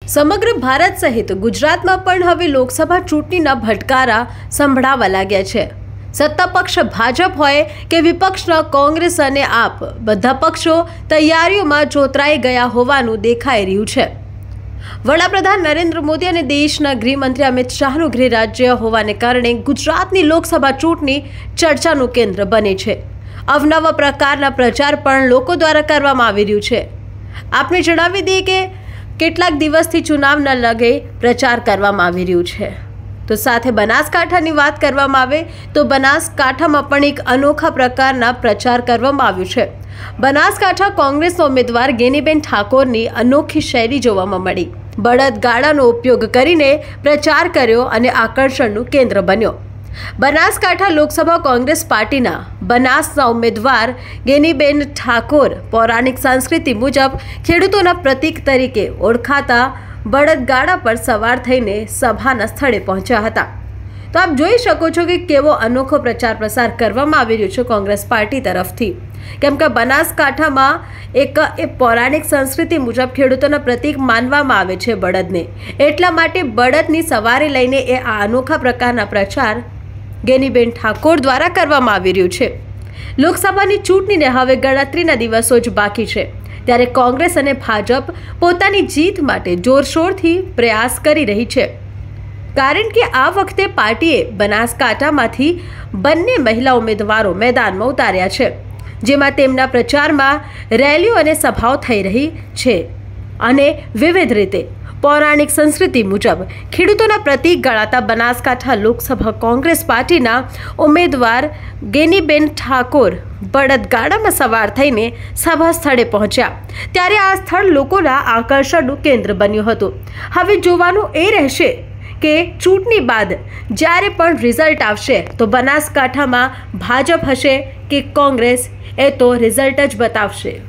સમગ્ર ભારત સહિત ગુજરાતમાં પણ હવે લોકસભા ચૂંટણીના ભટકારા સંભળાવા લાગ્યા છે। સત્તા પક્ષ ભાજપ હોય કે વિપક્ષના કોંગ્રેસ અને આપ બધા પક્ષો તૈયારીઓમાં જોતરાઈ ગયા હોવાનું દેખાઈ રહ્યું છે। વડાપ્રધાન નરેન્દ્ર મોદી અને દેશના ગૃહમંત્રી અમિત શાહનું ગૃહ રાજ્ય હોવાને કારણે ગુજરાતની લોકસભા ચૂંટણી ચર્ચાનું કેન્દ્ર બને છે। અવનવા પ્રકારના પ્રચાર પણ લોકો દ્વારા કરવામાં આવી રહ્યું છે। આપને જણાવી દઈએ કે કેટલાક દિવસથી ચુનાવ ન લગે પ્રચાર કરવામાં આવી રહ્યું છે। તો સાથે બનાસકાંઠાની વાત કરવામાં આવે તો બનાસકાંઠામાં પણ એક અનોખા પ્રકારના પ્રચાર કરવામાં આવ્યો છે। બનાસકાંઠા કોંગ્રેસના ઉમેદવાર ગેનીબેન ઠાકોરની અનોખી શૈલી જોવામાં મળી। બળદગાડાનો ઉપયોગ કરીને પ્રચાર કર્યો અને આકર્ષણનું કેન્દ્ર બન્યો। બનાસકાંઠા લોકસભા કોંગ્રેસ પાર્ટીના બનાસના ઉમેદવાર ગેનીબેન ઠાકોર પૌરાણિક સંસ્કૃતિ મુજબ ખેડૂતોના પ્રતીક તરીકે ઓળખાતા બળદગાડા પર સવાર થઈને સભાના સ્થળે પહોંચ્યા હતા। તો આપ જોઈ શકો છો કે કેવો અનોખો પ્રચાર પ્રસાર કરવામાં આવી રહ્યો છે કોંગ્રેસ પાર્ટી તરફથી, કેમ કે બનાસકાંઠામાં એક પૌરાણિક સંસ્કૃતિ મુજબ ખેડૂતોના પ્રતીક માનવામાં આવે છે બળદને, એટલા માટે બળદની સવારી લઈને આ અનોખા પ્રકારના પ્રચાર ગેનીબેન ઠાકોર દ્વારા કરવામાં આવી રહ્યું છે। લોકસભાની ચૂંટણીને હવે ગણતરીના દિવસો જ બાકી છે, ત્યારે કોંગ્રેસ અને ભાજપ પોતાની જીત માટે જોરશોરથી પ્રયાસ કરી રહી છે, કારણ કે આ વખતે પાર્ટીએ બનાસકાંઠામાંથી બંને મહિલા ઉમેદવારો મેદાનમાં ઉતાર્યા છે, જેમાં તેમના પ્રચારમાં રેલીઓ અને સભાઓ થઈ રહી છે અને વિવિધ રીતે પૌરાણિક સંસ્કૃતિ મુજબ ખેડૂતોના પ્રતીક ગણાતા બનાસકાંઠા લોકસભા કોંગ્રેસ પાર્ટીના ઉમેદવાર ગેનીબેન ઠાકોર બળદગાડામાં સવાર થઈને સભા સ્થળે પહોંચ્યા, ત્યારે આ સ્થળ લોકોના આકર્ષણનું કેન્દ્ર બન્યું હતું। હવે જોવાનું એ રહેશે કે ચૂંટણી બાદ જ્યારે પણ રિઝલ્ટ આવશે તો બનાસકાંઠામાં ભાજપ હશે કે કોંગ્રેસ, એ તો રિઝલ્ટ જ બતાવશે।